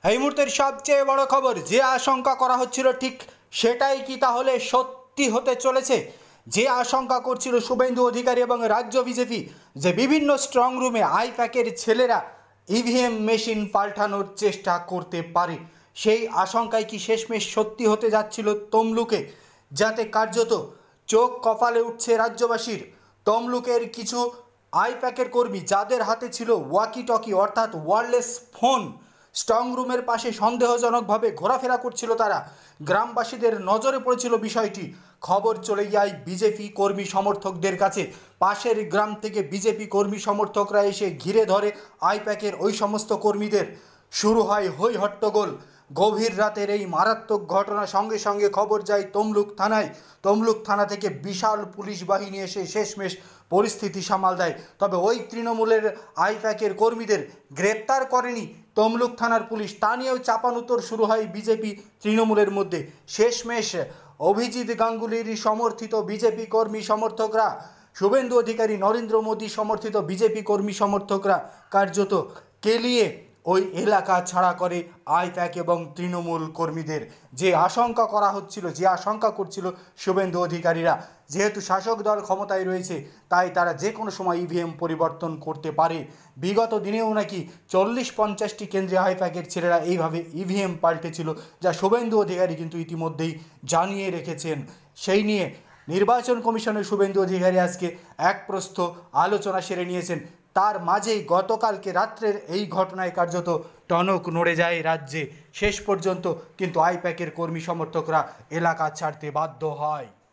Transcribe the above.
এই মুহূর্তের সবচেয়ে বড় খবর, যে আশঙ্কা করা হচ্ছিল ঠিক সেটাই কি তাহলে সত্যি হতে চলেছে? যে আশঙ্কা করছিল শুভেন্দু অধিকারী এবং রাজ্য বিজেপি, যে বিভিন্ন স্ট্রং রুমে আইপ্যাকের ছেলেরা ইভিএম মেশিন পাল্টানোর চেষ্টা করতে পারে, সেই আশঙ্কায় কি শেষমেশ সত্যি হতে যাচ্ছিল তমলুকে? যাতে কার্যত চোখ কপালে উঠছে রাজ্যবাসীর। তমলুকের কিছু আইপ্যাকের কর্মী যাদের হাতে ছিল ওয়াকি টকি অর্থাৎ ওয়্যারলেস ফোন, স্ট্রং রুমের পাশে সন্দেহজনকভাবে ঘোরাফেরা করছিল তারা। গ্রামবাসীদের নজরে পড়েছিল বিষয়টি। খবর চলে যায় বিজেপি কর্মী সমর্থকদের কাছে। পাশের গ্রাম থেকে বিজেপি কর্মী সমর্থকরা এসে ঘিরে ধরে আইপ্যাকের ওই সমস্ত কর্মীদের। শুরু হয় হই হট্টগোল। গভীর রাতের এই মারাত্মক ঘটনা সঙ্গে সঙ্গে খবর যায় তমলুক থানায়। তমলুক থানা থেকে বিশাল পুলিশ বাহিনী এসে শেষমেশ পরিস্থিতি সামাল দেয়। তবে ওই তৃণমূলের আইপ্যাকের কর্মীদের গ্রেপ্তার করেনি তমলুক থানার পুলিশ, তা নিয়েও চাপানুতর শুরু হয় বিজেপি তৃণমূলের মধ্যে। শেষমেশ অভিজিৎ গাঙ্গুলির সমর্থিত বিজেপি কর্মী সমর্থকরা, শুভেন্দু অধিকারী নরেন্দ্র মোদী সমর্থিত বিজেপি কর্মী সমর্থকরা কার্যত কেলিয়ে ওই এলাকা ছাড়া করে আইপ্যাক এবং তৃণমূল কর্মীদের। যে আশঙ্কা করা হচ্ছিল, যে আশঙ্কা করছিল শুভেন্দু অধিকারীরা, যেহেতু শাসক দল ক্ষমতায় রয়েছে তাই তারা যে কোনো সময় ইভিএম পরিবর্তন করতে পারে। বিগত দিনেও নাকি 40-50টি কেন্দ্রে আইপ্যাকের ছেলেরা এইভাবে ইভিএম পাল্টেছিল, যা শুভেন্দু অধিকারী কিন্তু ইতিমধ্যেই জানিয়ে রেখেছেন। সেই নিয়ে নির্বাচন কমিশনের শুভেন্দু অধিকারী আজকে এক প্রস্থ আলোচনা সেরে নিয়েছেন। তার মাঝেই গতকালকে রাত্রের এই ঘটনায় কার্যত টনক নড়ে যায় রাজ্যে। শেষ পর্যন্ত কিন্তু আইপ্যাকের কর্মী সমর্থকরা এলাকা ছাড়তে বাধ্য হয়।